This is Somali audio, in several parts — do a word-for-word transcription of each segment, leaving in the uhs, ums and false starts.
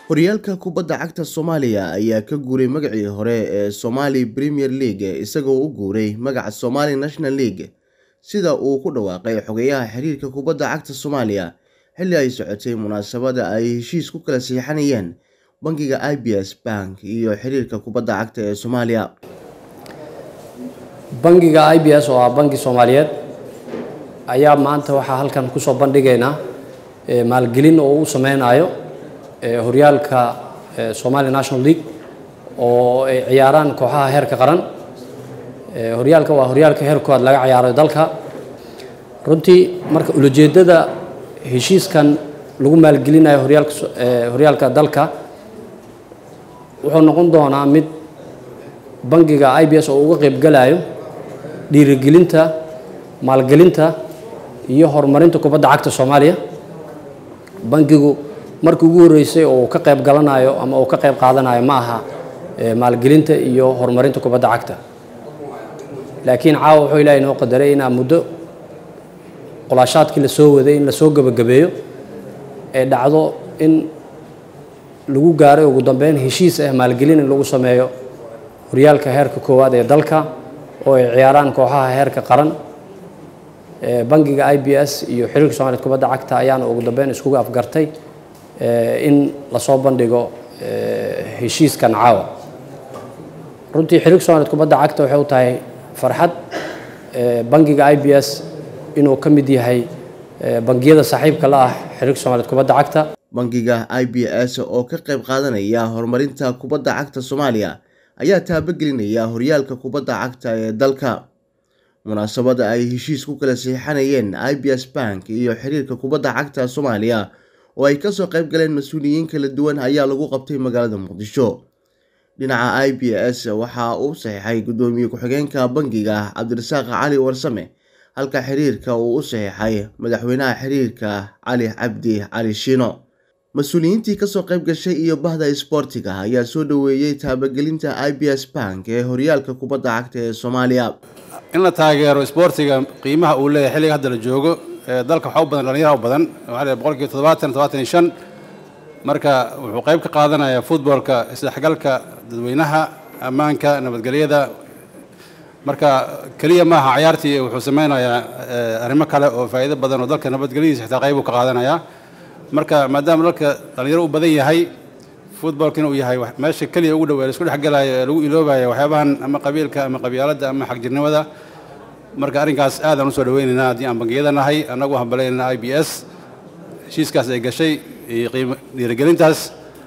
Horyaalka kubadda cagta Soomaaliya ayaa ka guuray magacii hore ee Somali Premier League isagoo u guuray magaca Somali National League sida uu ku dhawaaqay xogayaha xiriirka kubadda cagta Soomaaliya xilli ay socotay munaasabada ay heshiis ku kala saxiixanayeen bangiga I B S Bank iyo xiriirka kubadda cagta ee Soomaaliya. Bangiga I B S oo ah bangi Soomaaliyeed ayaa maanta waxa halkan ku soo bandhigaynaa maalgelin oo uu sameynayo horyaalka Somali National League oo ay ciyaaraan kooxaha heerka qaran. horyaalka waa horyaalka heerkooda laga ciyaaro dalka. runtii marka ujeedada heshiiskan lagu maalgelinayo horyaalka horyaalka dalka wuxuu noqon doonaa mid bangiga I B S oo uga qayb galayo dhiirigelinta maalgelinta iyo horumarinta kubadda cagta Soomaaliya. bangigu markii ugu horeysay oo ka qayb galanayo ama oo ka qayb qaadanayo ma aha maalgelinta iyo horumarinta kubadda cagta, laakiin caawa wuxuu Ilaahay noo qadaray in muddo qolashaadkii la soo waday in la soo gabagabeeyo ee dhacdo in lagu gaaray ugu dambeyn heshiis ah maalgelin in lagu sameeyo horyaalka heerka koowaad ee dalka oo ay ciyaaraan kooxaha heerka qaran. bangiga I B S iyo xiriirka Soomaaliyeed kubadda cagta ayaana ugu dambeyn isku afgartay in la soo bandhigo heshiiskan caawa. runtii xiriirka Soomaaliyeed kubadda cagta waxay u tahay farxad bangiga I B S inuu ka mid yahay bangiyada saaxiibka la ah xiriirka Soomaaliyeed kubadda cagta. bangiga I B S oo ka qayb qaadanaya horumarinta kubadda cagta Soomaaliya ayaa taabagelinaya horyaalka kubadda cagta ee dalka. munaasabada ay heshiis ku kala saxiixanayeen I B S Bank iyo xiriirka kubadda cagta Soomaaliya oo ay ka soo qayb galeen mas'uuliyiin kala duwan ayaa lagu qabtay magaalada Muqdisho. dhinaca I B S waxa uu saxiixay gudoomiye ku-xigeenka bangiga Cabdirasaaq Cali Warsame halka xiriirka uu u saxiixay madaxweynaha xiriirka Cali Cabdi Cali Shiino. mas'uuliyiintii ka soo qayb gashay iyo bahda isboortiga ayaa soo dhaweeyay taabagelinta I B S Bank ee horyaalka kubadda cagta ee Soomaaliya. in la taageero isboortiga qiimaha uu leeyahay xilliga hadda la joogo dalka waxa u badan dhalinyaro u badan waxa boqolkiiba toddobaatan toddobaatan iyo shan marka wuxuu qayb ka qaadanayaa footballka isdhexgalka dadweynaha ammaanka nabadgelyada marka kaliya maaha ciyaartii wuxuu sameynayaa arrimo kale oo faa'iido badan oo dalka nabadgelyadiisa xitaa qayb uu ka qaadanayaa marka maadaama dalka dhalinyaro u badan yahay footballkina uu yahay meesha kaliya ugu dhow ee isku dhexgalayo ee lagu iloobayo waxyaabahan ama qabiilka ama qabyaaladda ama xagjirnimada marka arrinkaas aad aan u soo dhaweynaynaa haddii aan bangiyada nahay annagu hambalaynaynaa I B S heshiiskaas ay gashay iyo qiimo dhiirigelintaas.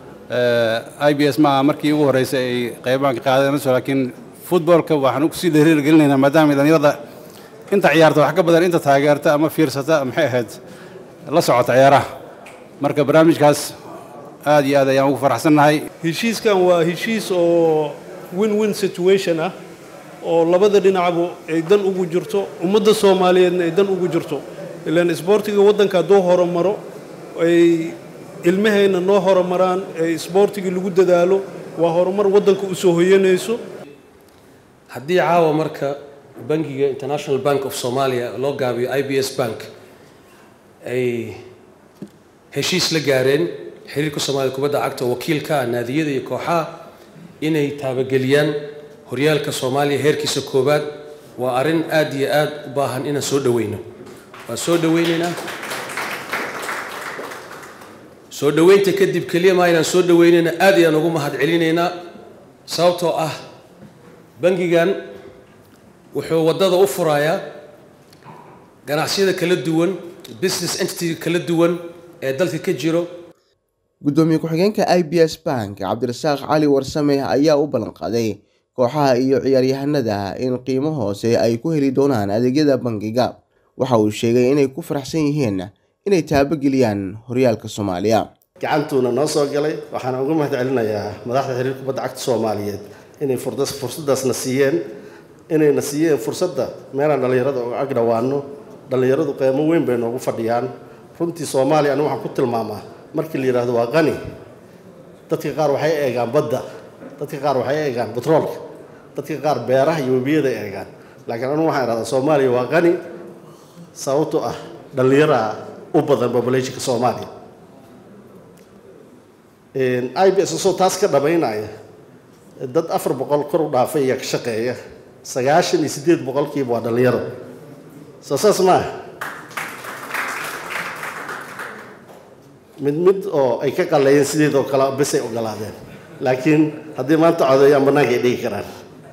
I B S ma aha markii ugu horreysay ay qaybahan ka qaadanayso laakiin footballka waxaan ku sii dhiirigelinaynaa maadaama dhalinyarada inta ciyaarta wax ka badan inta taageerta ama fiirsata maxay ahayd la socota ciyaaraha marka barnaamijkaas aad iyo aad ayaan ugu faraxsannahay. heshiiskan waa heshiis oo win-win situation ah oo labada dhinacba ay dan ugu jirto ummadda Soomaaliyeedna ay dan ugu jirto ilaan isboortiga waddanka hadduu horumaro ay ilmahayna noo horumaraan ee isboortiga lagu dadaalo waa horumar waddanka u soo hoyanayso. haddii caawa marka bangiga International Bank of Somalia loo gaabiyo I B S Bank ay heshiis la gaareen xiriirka Soomaaliyeed kubadda cagta wakiilka naadiyada iyo kooxaha inay taabageliyaan horyaalka Soomaaliya heerkiisa koobaad waa arrin aad iyo aad u baahan inaan soo dhaweyno. waa soo dhaweynaynaa soo dhaweynta kadib kaliya ma inaan soo dhaweynayna aad ayaan ugu mahad celinaynaa sababtoo ah bangigan wuxuu wadada u furayaa ganacsiyada kala duwan business entity kala duwan ee dalka ka jiro. gudoomiye ku-xigeenka I B S Bank Cabdirasaaq Cali Warsame ayaa u ballan qaaday kooxaha iyo ciyaaryahanada in qiimo hoose ay ku heli doonaan adeegyada bangiga. waxa uu sheegay inay ku faraxsan yihiin inay taabageliyaan horyaalka Soomaaliya. gacantuuna noo soo galay waxaan uga mahad celinayaa madaxda xiriirka kubadda cagta Soomaaliyeed inay fursadaasna siiyeen inayna siiyeen fursadda meelaan dhalinyarada oo ag dhawaano dhalinyaradu qiimo weyn bay noogu fadhiyaan. runtii Soomaaliya anigu waxaan ku tilmaamaa markii la yiraahdo waa qani dadka qaar waxay eegaan badda dadka qaar waxay eegaan petroolka dadka qaar beeraha iyo webiyada eegaan laakiin anigu waxaan iraahdaa Soomaaliya waa qani sababtoo ah dhalinyarada u badan population-ka Soomaaliya I B S soo taas ka dhameynaya dad afar boqol kor u dhaafay ayaa ka shaqeeya sagaashan iyo siddeed boqolkiiba waa dhalinyaro soo saas maaha mid mid oo ay ka qaleeyeen sideedoo kale bes ay ogolaadeen laakiin haddii maanta codeeyaan bannaanka ay dhigi karaan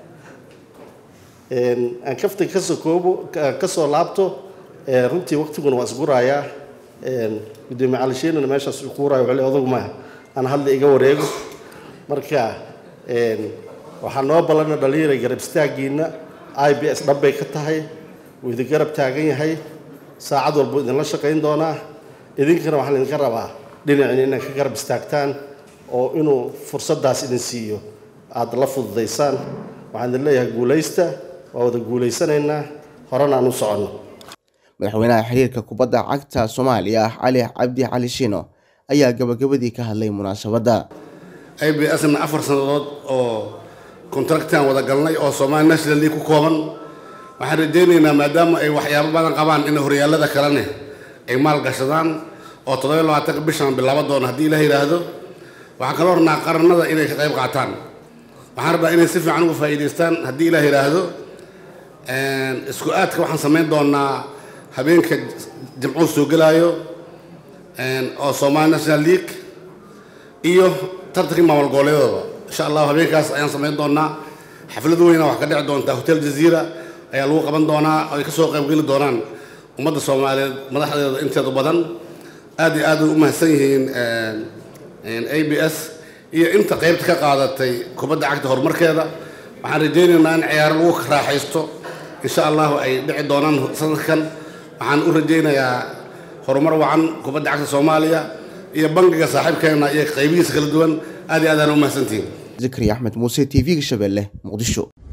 aan kafta ka soo koobo ka soo laabto runtii waqtiguna waa isgurayaa gudoomiye cali shiinana meeshaas uu ku waraayo wuxuu leeyahay odagu maaha aan hadda iga wareego marka waxaa noo ballan dhalinyaro garab istaagiina I B S dhabbay ka tahay wuu idin garab taagan yahay saacad walba idinla shaqayn doonaa idinkana waxaan idinka rabaa dhinacina inaad ka garab istaagtaan oo inuu fursaddaas idin siiyo aad la fududaysaan waxaan idin leeyahay guulaysta waa wada guulaysanaynaa horena aan u soconno madaxweynaha xiriirka kubadda cagta Soomaaliya Cali Cabdi Cali Shiino ayaa gabagabadii ka hadlay munaasabadda I B S na afar sanadood oo kontraktan wada galnay oo Somali National League ku kooban waxaan rajaynaynaa maadaama ay waxyaabo badan qabaan in horyaalada kalena ay maal gashadaan oo toddoba iyo labaatan bishan bilaabo doona haddii Ilaahay yiraahdo waxaan kaloo rabnaa qarannada inay ka qayb qaataan waxaan rabaa inay si fiican uga faa'iidaystaan haddii Ilaahay yiraahdo isku aadka waxaan samayn doonaa habeenka jimco soo galaayo oo Somali National League iyo tartanka maamul goboleedooda insha Allah habeenkaas ayaan samayn doonaa xaflad weyn oo wax ka dhici doonta Hotel Jazeera ayaa lagu qaban doonaa oo ay ka soo qayb geli doonaan ummadda Soomaaliyeed madaxdeeda inteeda badan aad iyo aad u mahadsan yihiin A B S iyo inta qaybta ka qaadatay kubadda cagta horumarkeeda waxaan rajaynaynaa in ciyaar lagu raaxaysto insha Allah ay dhici doonaan sanadkan waxaan u rajaynayaa horumar wacan kubadda cagta Soomaaliya iyo bangiga saaxiibkeena iyo qaybihiisa kala duwan aad iyo aad aan u mahadsantihiin Zakariya Axmed Muuse T V-ga Shabeelle Muqdisho.